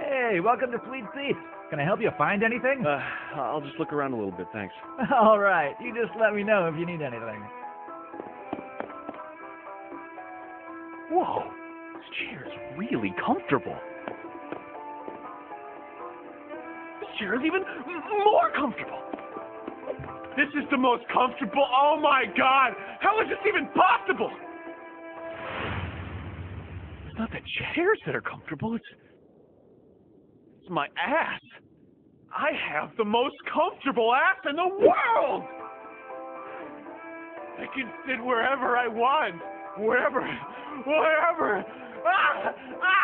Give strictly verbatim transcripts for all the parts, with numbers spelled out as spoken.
Hey, welcome to Sweet Seats. Can I help you find anything? Uh, I'll just look around a little bit, thanks. All right, you just let me know if you need anything. Whoa, this chair is really comfortable. This chair is even m- more comfortable. This is the most comfortable. Oh my God! How is this even possible? It's not the chairs that are comfortable. It's it's my ass. I have the most comfortable ass in the world. I can sit wherever I want, wherever, wherever. Ah!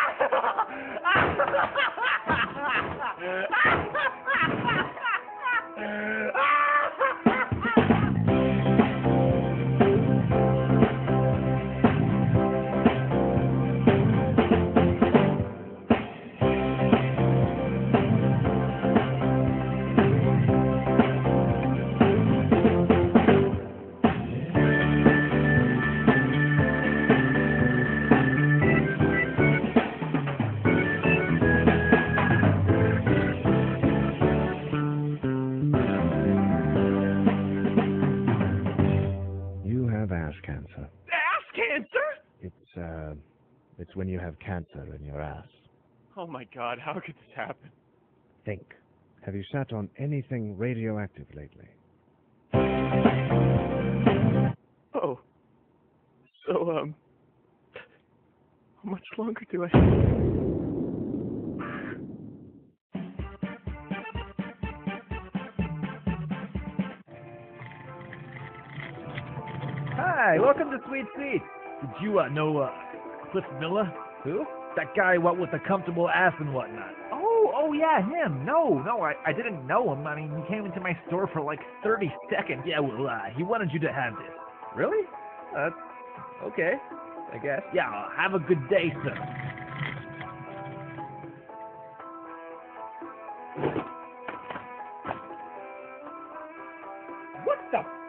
You have ass cancer. Ass cancer? It's, uh, it's when you have cancer in your ass. Oh my God, how could this happen? Think. Have you sat on anything radioactive lately? Oh. So, um, how much longer do I have? Hi, welcome to Sweet Seats. Did you uh, know uh, Cliff Miller? Who? That guy, what with the comfortable ass and whatnot. Oh, oh yeah, him. No, no, I, I didn't know him. I mean, he came into my store for like thirty seconds. Yeah, well, uh, he wanted you to have this. Really? Uh, okay, I guess. Yeah, uh, have a good day, sir. What the